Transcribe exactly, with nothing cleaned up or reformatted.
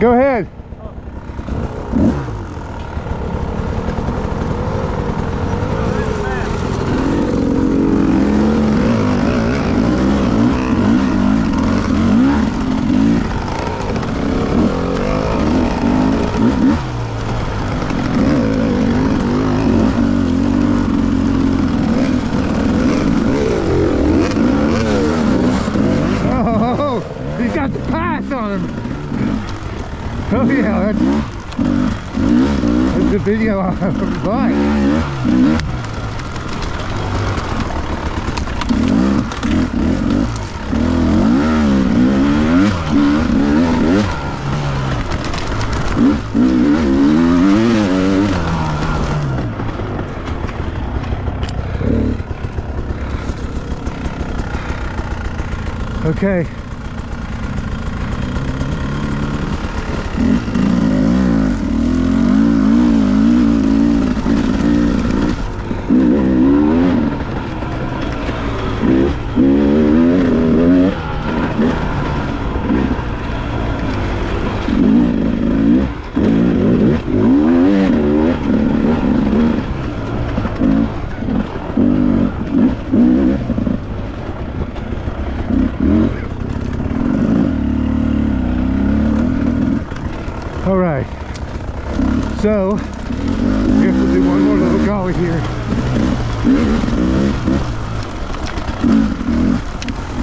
Go ahead. He's got the pass on him. Oh yeah, that's, that's the video of the bike. Okay. All right, so I guess we'll do one more little golly here.